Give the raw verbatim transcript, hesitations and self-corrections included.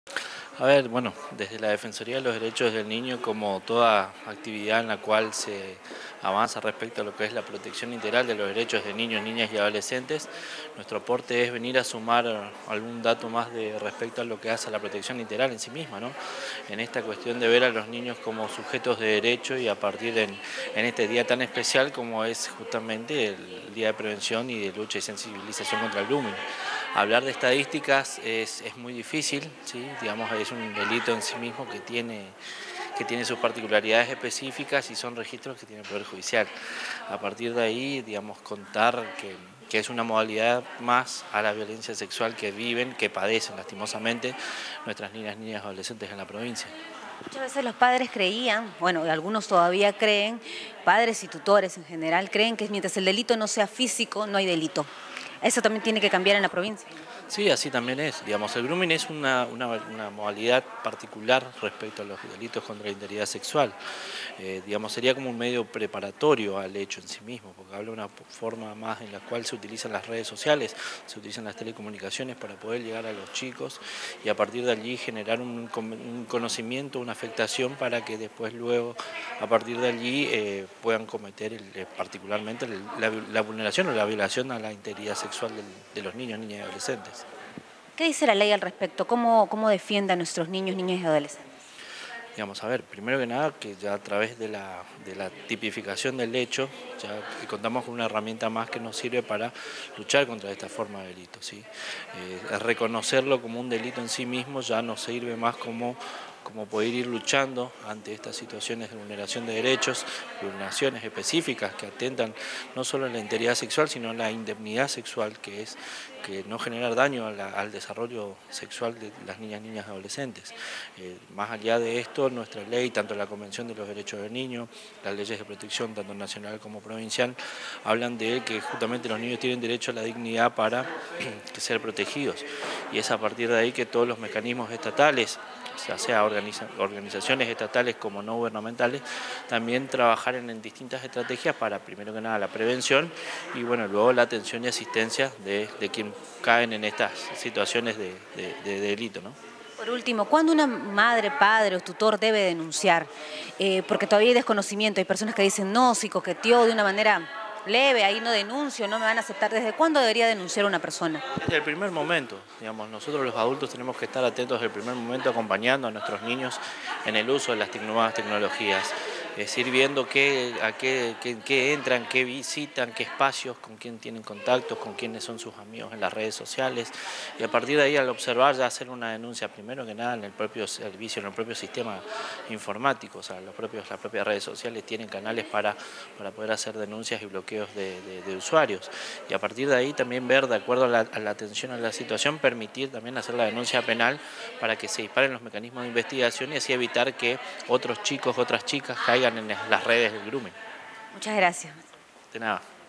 A ver, bueno, desde la Defensoría de los Derechos del Niño, como toda actividad en la cual se avanza respecto a lo que es la protección integral de los derechos de niños, niñas y adolescentes, nuestro aporte es venir a sumar algún dato más de respecto a lo que hace a la protección integral en sí misma, ¿no? En esta cuestión de ver a los niños como sujetos de derecho y a partir de en, en este día tan especial como es justamente el Día de Prevención y de Lucha y Sensibilización contra el grooming. Hablar de estadísticas es, es muy difícil, ¿sí? Digamos, es un delito en sí mismo que tiene, que tiene sus particularidades específicas y son registros que tiene el Poder Judicial. A partir de ahí, digamos, contar que, que es una modalidad más a la violencia sexual que viven, que padecen lastimosamente nuestras niñas, niñas y adolescentes en la provincia. Muchas veces los padres creían, bueno, y algunos todavía creen, padres y tutores en general, creen que mientras el delito no sea físico, no hay delito. Eso también tiene que cambiar en la provincia. Sí, así también es. Digamos, el grooming es una, una, una modalidad particular respecto a los delitos contra la integridad sexual. Eh, digamos, sería como un medio preparatorio al hecho en sí mismo, porque habla de una forma más en la cual se utilizan las redes sociales, se utilizan las telecomunicaciones para poder llegar a los chicos y a partir de allí generar un, un conocimiento, una afectación para que después luego, a partir de allí, eh, puedan cometer el, eh, particularmente el, la, la vulneración o la violación a la integridad sexual del, de los niños, niñas y adolescentes. ¿Qué dice la ley al respecto? ¿Cómo, cómo defiende a nuestros niños, niñas y adolescentes? Digamos, a ver, primero que nada, que ya a través de la, de la tipificación del hecho, ya contamos con una herramienta más que nos sirve para luchar contra esta forma de delito, ¿sí? Eh, reconocerlo como un delito en sí mismo ya nos sirve más como, como poder ir luchando ante estas situaciones de vulneración de derechos, vulneraciones específicas que atentan no solo en la integridad sexual, sino en la indemnidad sexual, que es que no generar daño a la, al desarrollo sexual de las niñas, niñas y adolescentes. Eh, más allá de esto, nuestra ley, tanto la Convención de los Derechos del Niño, las leyes de protección, tanto nacional como provincial, hablan de que justamente los niños tienen derecho a la dignidad para ser protegidos. Y es a partir de ahí que todos los mecanismos estatales, ya sea organiza, organizaciones estatales como no gubernamentales, también trabajar en, en distintas estrategias para, primero que nada, la prevención y bueno, luego la atención y asistencia de, de quien caen en estas situaciones de, de, de delito, ¿no? Por último, ¿cuándo una madre, padre o tutor debe denunciar? Eh, porque todavía hay desconocimiento, hay personas que dicen, no, si coqueteó de una manera leve, ahí no denuncio, no me van a aceptar. ¿Desde cuándo debería denunciar una persona? Desde el primer momento, digamos, nosotros los adultos tenemos que estar atentos desde el primer momento acompañando a nuestros niños en el uso de las nuevas tecnologías. Es ir viendo qué, a qué, qué, qué entran, qué visitan, qué espacios, con quién tienen contactos, con quiénes son sus amigos en las redes sociales y a partir de ahí al observar ya hacer una denuncia primero que nada en el propio servicio, en el propio sistema informático, o sea, los propios, las propias redes sociales tienen canales para, para poder hacer denuncias y bloqueos de, de, de usuarios y a partir de ahí también ver de acuerdo a la, a la atención a la situación, permitir también hacer la denuncia penal para que se disparen los mecanismos de investigación y así evitar que otros chicos, otras chicas caigan en las redes del grooming. Muchas gracias. De nada.